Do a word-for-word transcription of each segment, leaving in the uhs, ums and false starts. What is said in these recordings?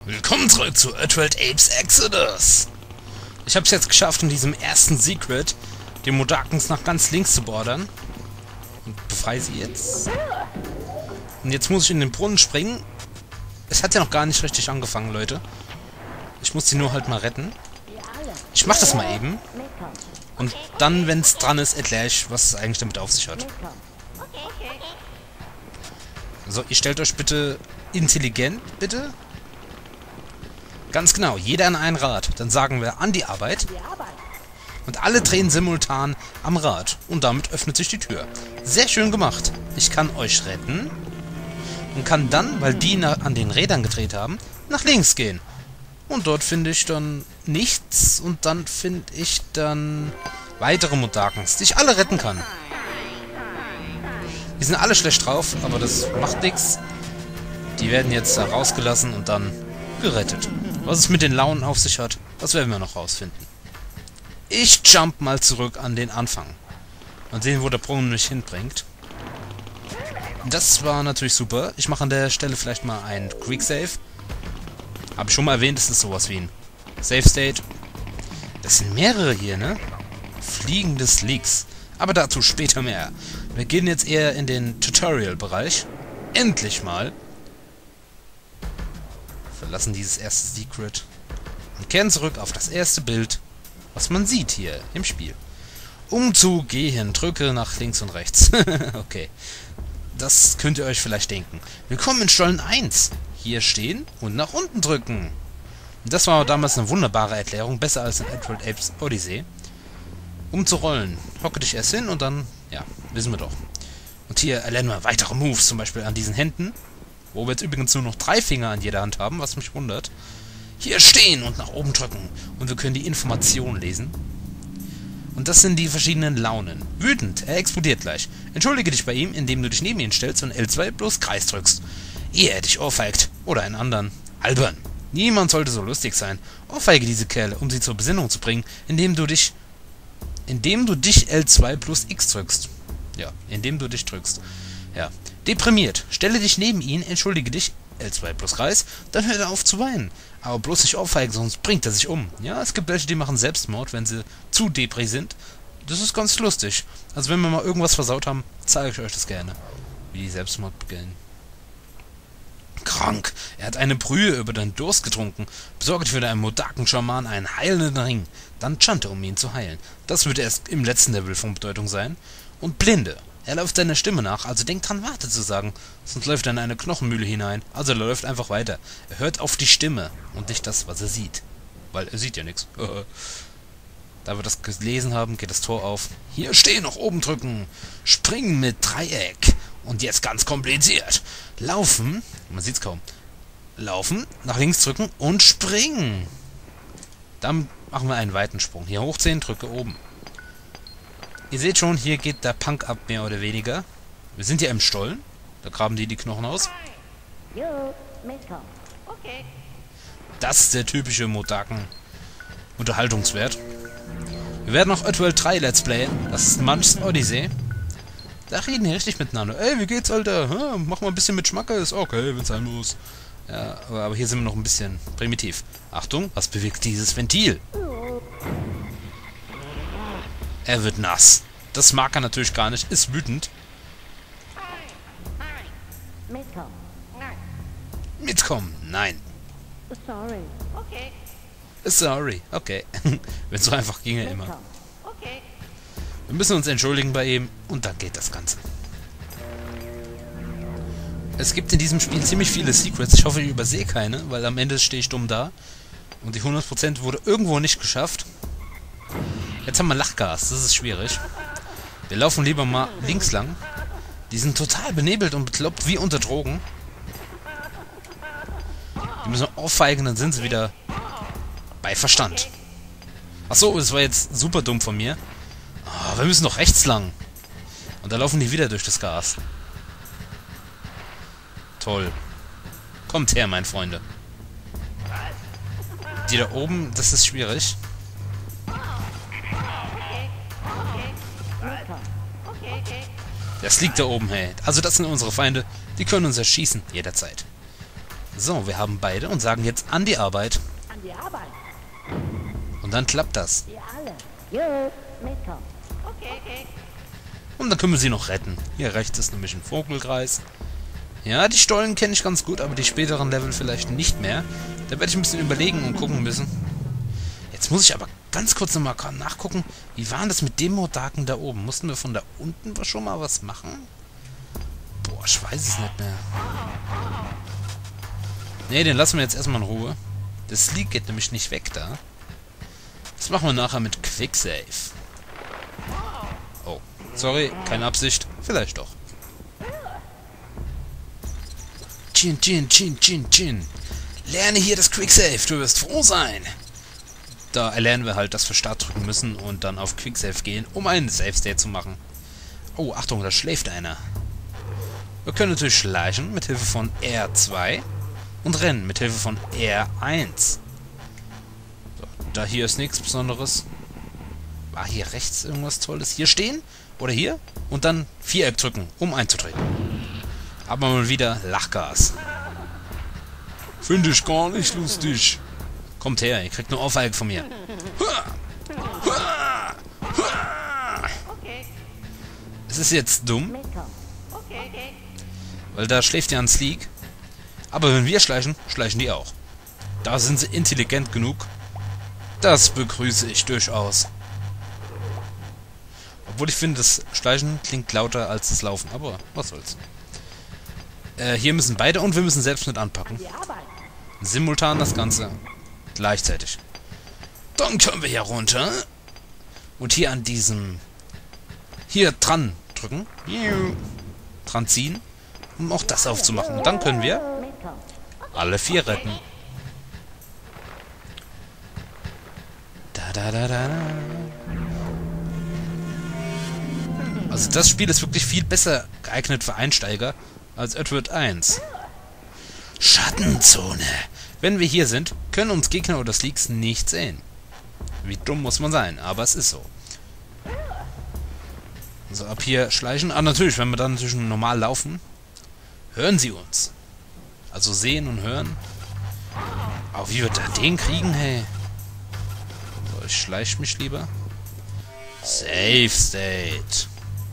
Willkommen zurück zu Earthworld Apes Exodus. Ich habe es jetzt geschafft, in diesem ersten Secret die Modakens nach ganz links zu bordern. Und befreie sie jetzt. Und jetzt muss ich in den Brunnen springen. Es hat ja noch gar nicht richtig angefangen, Leute. Ich muss sie nur halt mal retten. Ich mach das mal eben. Und dann, wenn es dran ist, erkläre ich, was es eigentlich damit auf sich hat. So, ihr stellt euch bitte intelligent, bitte. Ganz genau, jeder an ein Rad. Dann sagen wir an die Arbeit. Und alle drehen simultan am Rad. Und damit öffnet sich die Tür. Sehr schön gemacht. Ich kann euch retten. Und kann dann, weil die an den Rädern gedreht haben, nach links gehen. Und dort finde ich dann nichts. Und dann finde ich dann weitere Modakens, die ich alle retten kann. Die sind alle schlecht drauf, aber das macht nichts. Die werden jetzt da rausgelassen und dann gerettet. Was es mit den Launen auf sich hat, das werden wir noch rausfinden. Ich jump mal zurück an den Anfang. Mal sehen, wo der Brunnen mich hinbringt. Das war natürlich super. Ich mache an der Stelle vielleicht mal ein Quick Save. Habe ich schon mal erwähnt, das ist sowas wie ein Save State. Das sind mehrere hier, ne? Fliegende Leaks. Aber dazu später mehr. Wir gehen jetzt eher in den Tutorial-Bereich. Endlich mal. Verlassen dieses erste Secret. Und kehren zurück auf das erste Bild, was man sieht hier im Spiel. Um zu gehen, drücke nach links und rechts. Okay. Das könnt ihr euch vielleicht denken. Willkommen in Stollen eins. Hier stehen und nach unten drücken. Und das war damals eine wunderbare Erklärung. Besser als in Earthworld Apes Odyssey. Um zu rollen. Hocke dich erst hin und dann, ja, wissen wir doch. Und hier erlernen wir weitere Moves, zum Beispiel an diesen Händen. Wo wir jetzt übrigens nur noch drei Finger an jeder Hand haben, was mich wundert. Hier stehen und nach oben drücken. Und wir können die Informationen lesen. Und das sind die verschiedenen Launen. Wütend, er explodiert gleich. Entschuldige dich bei ihm, indem du dich neben ihn stellst und L zwei plus Kreis drückst. Ehe er dich ohrfeigt. Oder einen anderen. Albern. Niemand sollte so lustig sein. Ohrfeige diese Kerle, um sie zur Besinnung zu bringen, indem du dich... Indem du dich L zwei plus X drückst. Ja, indem du dich drückst. Ja. Deprimiert. Stelle dich neben ihn, entschuldige dich, L zwei plus Kreis, dann hört er auf zu weinen. Aber bloß nicht aufheigen, sonst bringt er sich um. Ja, es gibt welche, die machen Selbstmord, wenn sie zu depri sind. Das ist ganz lustig. Also wenn wir mal irgendwas versaut haben, zeige ich euch das gerne. Wie die Selbstmord beginnen. Krank. Er hat eine Brühe über den Durst getrunken. Besorge dir für deinen Modaken-Schaman einen heilenden Ring. Dann chante, um ihn zu heilen. Das wird erst im letzten Level von Bedeutung sein. Und Blinde. Er läuft deiner Stimme nach, also denk dran, warte zu sagen. Sonst läuft er in eine Knochenmühle hinein. Also er läuft einfach weiter. Er hört auf die Stimme und nicht das, was er sieht. Weil er sieht ja nichts. Da wir das gelesen haben, geht das Tor auf. Hier stehen, noch oben drücken. Springen mit Dreieck. Und jetzt ganz kompliziert. Laufen, man sieht's kaum. Laufen, nach links drücken und springen. Dann machen wir einen weiten Sprung. Hier hochziehen, drücke oben. Ihr seht schon, hier geht der Punk ab, mehr oder weniger. Wir sind ja im Stollen. Da graben die die Knochen aus. Das ist der typische Modaken-Unterhaltungswert. Wir werden auch Earthworld drei Let's Playen. Das ist Munch's Odyssey. Da reden die richtig miteinander. Ey, wie geht's, Alter? Hm, mach mal ein bisschen mit Schmackes. Okay, wenn's sein muss. Ja, aber hier sind wir noch ein bisschen primitiv. Achtung, was bewegt dieses Ventil? Er wird nass. Das mag er natürlich gar nicht. Ist wütend. Mitkommen. Nein. Sorry. Okay. Sorry. Okay. Wenn so einfach ginge immer. Wir müssen uns entschuldigen bei ihm und dann geht das Ganze. Es gibt in diesem Spiel ziemlich viele Secrets. Ich hoffe, ich übersehe keine, weil am Ende stehe ich dumm da. Und die hundert Prozent wurde irgendwo nicht geschafft. Jetzt haben wir Lachgas, das ist schwierig. Wir laufen lieber mal links lang. Die sind total benebelt und bekloppt wie unter Drogen. Die müssen wir aufweigen, dann sind sie wieder bei Verstand. Achso, das war jetzt super dumm von mir. Oh, wir müssen noch rechts lang. Und da laufen die wieder durch das Gas. Toll. Kommt her, meine Freunde. Die da oben, das ist schwierig. Das liegt da oben, hey. Also das sind unsere Feinde. Die können uns erschießen, jederzeit. So, wir haben beide und sagen jetzt an die Arbeit. An die Arbeit. Und dann klappt das. Wir alle. Jo, mitkommen. Okay, okay. Und dann können wir sie noch retten. Hier rechts ist nämlich ein Vogelkreis. Ja, die Stollen kenne ich ganz gut, aber die späteren Level vielleicht nicht mehr. Da werde ich ein bisschen überlegen und gucken müssen. Jetzt muss ich aber ganz kurz nochmal nachgucken, wie war das mit dem Modaken da oben? Mussten wir von da unten schon mal was machen? Boah, ich weiß es nicht mehr. Ne, den lassen wir jetzt erstmal in Ruhe. Das Sleek geht nämlich nicht weg da. Das machen wir nachher mit Quicksave. Oh, sorry, keine Absicht. Vielleicht doch. Chin, chin, chin, chin, chin. Lerne hier das Quicksave, du wirst froh sein. Da erlernen wir halt, dass wir Start drücken müssen und dann auf Quicksave gehen, um einen Save State zu machen. Oh, Achtung, da schläft einer. Wir können natürlich schleichen mit Hilfe von R zwei und rennen mit Hilfe von R eins. So, da hier ist nichts Besonderes. War hier rechts irgendwas Tolles? Hier stehen oder hier und dann Viereck drücken, um einzutreten. Aber mal wieder Lachgas. Finde ich gar nicht lustig. Kommt her, ihr kriegt eine Ohrfeige von mir. Es ist jetzt dumm, weil da schläft ja ein Sleek. Aber wenn wir schleichen, schleichen die auch. Da sind sie intelligent genug. Das begrüße ich durchaus. Obwohl ich finde, das Schleichen klingt lauter als das Laufen. Aber was soll's. Äh, hier müssen beide und wir müssen selbst mit anpacken. Simultan das Ganze. Gleichzeitig. Dann können wir hier runter. Und hier an diesem... Hier dran drücken. Dran ziehen. Um auch das aufzumachen. Und dann können wir alle vier retten. Da, da, da, da, da. Also das Spiel ist wirklich viel besser geeignet für Einsteiger als Edward eins. Schattenzone. Wenn wir hier sind, können uns Gegner oder Sleeks nicht sehen. Wie dumm muss man sein, aber es ist so. So, ab hier schleichen. Ah, natürlich, wenn wir dann natürlich normal laufen, hören sie uns. Also sehen und hören. Aber wie wir da den kriegen, hey? So, ich schleiche mich lieber. Safe State.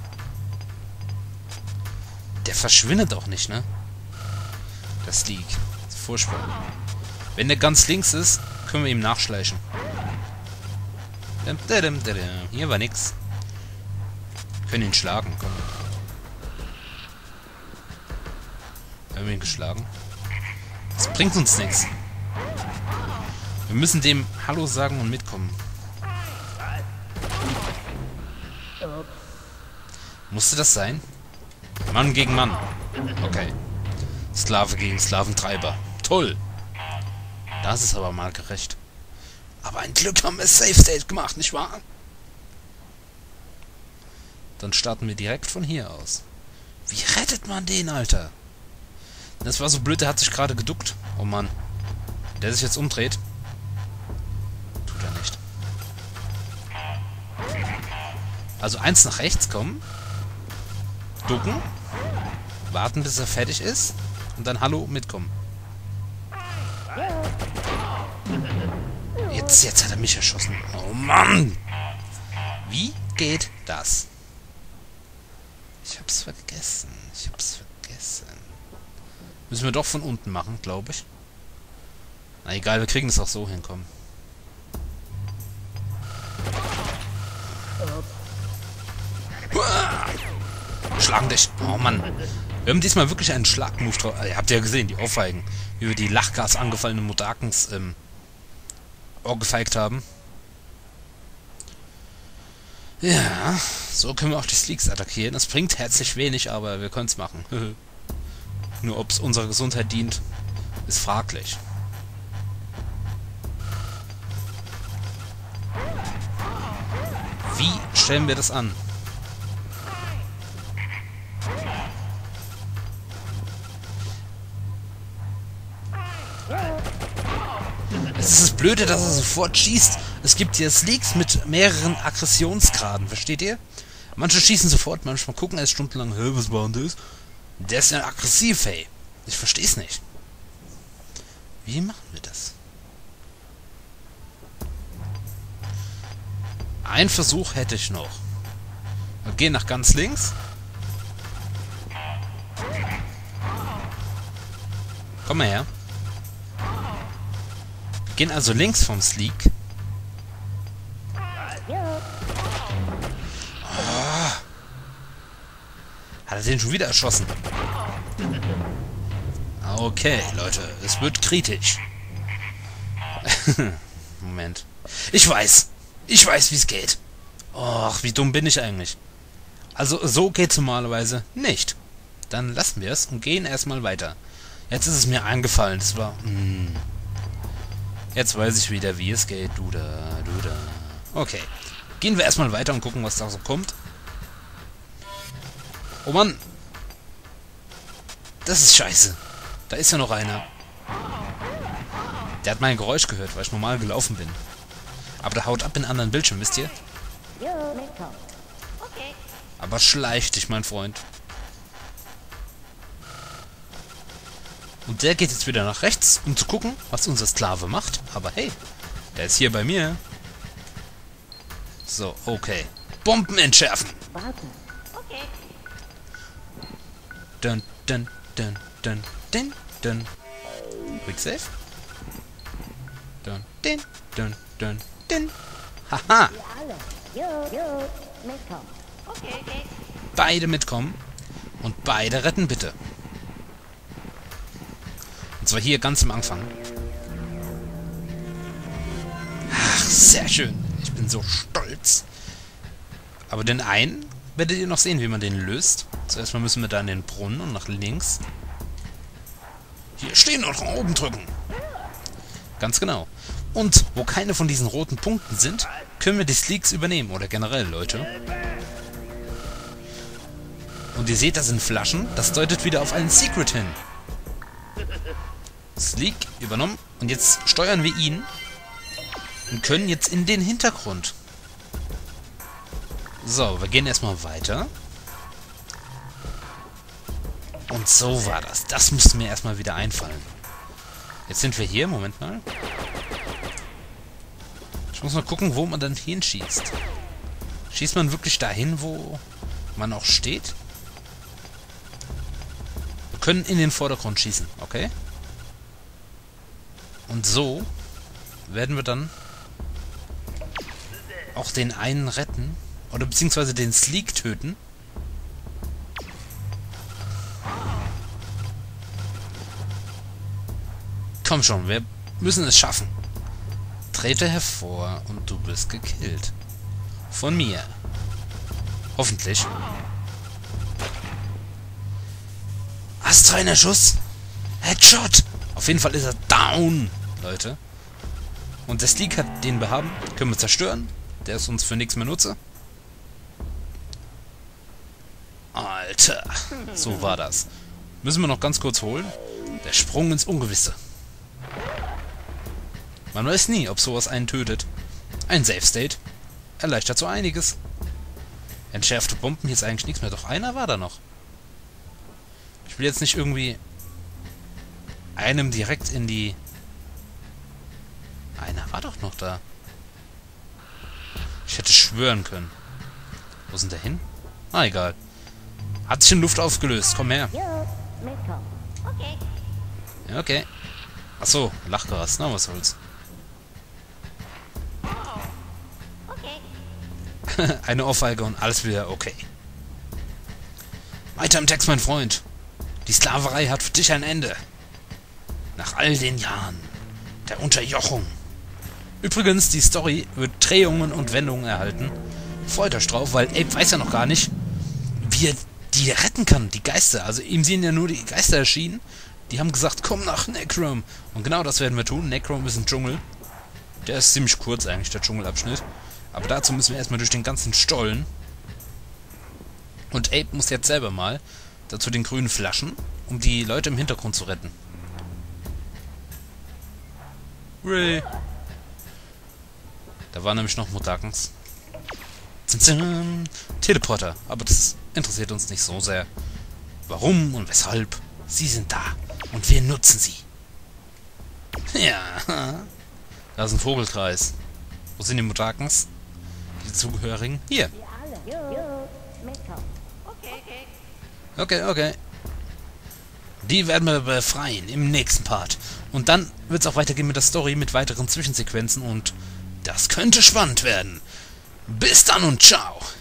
Der verschwindet auch nicht, ne? Das Sleek. Furchtbar. Wenn der ganz links ist, können wir ihm nachschleichen. Hier war nix. Wir können ihn schlagen. Komm. Wir haben ihn geschlagen. Das bringt uns nichts. Wir müssen dem Hallo sagen und mitkommen. Musste das sein? Mann gegen Mann. Okay. Sklave gegen Sklaventreiber. Toll. Das ist aber mal gerecht. Aber ein Glück haben wir Safe State gemacht, nicht wahr? Dann starten wir direkt von hier aus. Wie rettet man den, Alter? Das war so blöd, der hat sich gerade geduckt. Oh Mann. Der sich jetzt umdreht. Tut er nicht. Also eins nach rechts kommen. Ducken. Warten, bis er fertig ist. Und dann Hallo mitkommen. Jetzt, jetzt hat er mich erschossen. Oh Mann! Wie geht das? Ich hab's vergessen. Ich hab's vergessen. Müssen wir doch von unten machen, glaube ich. Na egal, wir kriegen es auch so hinkommen. Schlagen dich. Oh Mann. Wir haben diesmal wirklich einen Schlagmove drauf. Ihr habt ja gesehen, die Ohrfeigen. Wie wir die Lachgas angefallenen Modakens ähm, ohrgefeigt haben. Ja, so können wir auch die Sleeks attackieren. Das bringt herzlich wenig, aber wir können es machen. Nur ob es unserer Gesundheit dient, ist fraglich. Wie stellen wir das an? Es ist das Blöde, dass er sofort schießt. Es gibt hier Sleeks mit mehreren Aggressionsgraden, versteht ihr? Manche schießen sofort, manchmal gucken erst stundenlang, hä, was war denn das? Der ist ja aggressiv, hey. Ich versteh's nicht. Wie machen wir das? Ein Versuch hätte ich noch. Wir gehen nach ganz links. Komm mal her. Wir gehen also links vom Sleek. Oh. Hat er den schon wieder erschossen? Okay, Leute, es wird kritisch. Moment. Ich weiß. Ich weiß, wie es geht. Och, wie dumm bin ich eigentlich. Also, so geht's normalerweise nicht. Dann lassen wir es und gehen erstmal weiter. Jetzt ist es mir eingefallen. Das war... Mh. Jetzt weiß ich wieder, wie es geht. Du da, du da. Okay. Gehen wir erstmal weiter und gucken, was da so kommt. Oh Mann. Das ist scheiße. Da ist ja noch einer. Der hat mein Geräusch gehört, weil ich normal gelaufen bin. Aber der haut ab in einen anderen Bildschirm, wisst ihr? Aber schleich dich, mein Freund. Und der geht jetzt wieder nach rechts, um zu gucken, was unser Sklave macht. Aber hey, der ist hier bei mir. So, okay. Bomben entschärfen. Okay. Dun, dun, dun, dun, dun, dun. Quick save. Dun, dun, dun, dun, dun. Haha. Okay, okay. Beide mitkommen. Und beide retten, bitte. Und zwar hier ganz am Anfang. Ach, sehr schön. Ich bin so stolz. Aber den einen werdet ihr noch sehen, wie man den löst. Zuerst mal müssen wir da in den Brunnen und nach links. Hier stehen und nach oben drücken. Ganz genau. Und wo keine von diesen roten Punkten sind, können wir die Sleeks übernehmen. Oder generell, Leute. Und ihr seht, das sind Flaschen. Das deutet wieder auf einen Secret hin. Sleek übernommen. Und jetzt steuern wir ihn. Und können jetzt in den Hintergrund. So, wir gehen erstmal weiter. Und so war das. Das musste mir erstmal wieder einfallen. Jetzt sind wir hier. Moment mal. Ich muss mal gucken, wo man dann hinschießt. Schießt man wirklich dahin, wo man auch steht? Wir können in den Vordergrund schießen, okay? Und so werden wir dann auch den einen retten. Oder beziehungsweise den Sleek töten. Komm schon, wir müssen es schaffen. Trete hervor und du bist gekillt. Von mir. Hoffentlich. Astreiner Schuss. Headshot. Auf jeden Fall ist er down, Leute. Und der Sleek hat den wir haben. Können wir zerstören. Der ist uns für nichts mehr nutze. Alter. So war das. Müssen wir noch ganz kurz holen. Der Sprung ins Ungewisse. Man weiß nie, ob sowas einen tötet. Ein Safe State. Erleichtert so einiges. Entschärfte Bomben, hier ist eigentlich nichts mehr. Doch einer war da noch. Ich will jetzt nicht irgendwie einem direkt in die... Einer war doch noch da. Ich hätte schwören können. Wo ist denn der hin? Ah, egal. Hat sich in Luft aufgelöst. Komm her. Okay. Ja, okay. Achso, Lachgras. Na, was soll's. Okay. Eine Ohrfeige und alles wieder okay. Weiter im Text, mein Freund. Die Sklaverei hat für dich ein Ende. Nach all den Jahren der Unterjochung. Übrigens, die Story wird Drehungen und Wendungen erhalten. Freut euch drauf, weil Abe weiß ja noch gar nicht, wie er die retten kann, die Geister. Also ihm sind ja nur die Geister erschienen. Die haben gesagt, komm nach Necrom. Und genau das werden wir tun. Necrom ist ein Dschungel. Der ist ziemlich kurz eigentlich, der Dschungelabschnitt. Aber dazu müssen wir erstmal durch den ganzen Stollen. Und Abe muss jetzt selber mal dazu den grünen Flaschen, um die Leute im Hintergrund zu retten. Hooray. Da war nämlich noch Mutakens. Teleporter. Aber das interessiert uns nicht so sehr. Warum und weshalb? Sie sind da. Und wir nutzen sie. Ja. Da ist ein Vogelkreis. Wo sind die Mutakens? Die Zugehörigen? Hier. Wir alle. Jo, mitkommen. Okay, okay. Okay, okay. Die werden wir befreien im nächsten Part. Und dann wird es auch weitergehen mit der Story, mit weiteren Zwischensequenzen und das könnte spannend werden. Bis dann und ciao.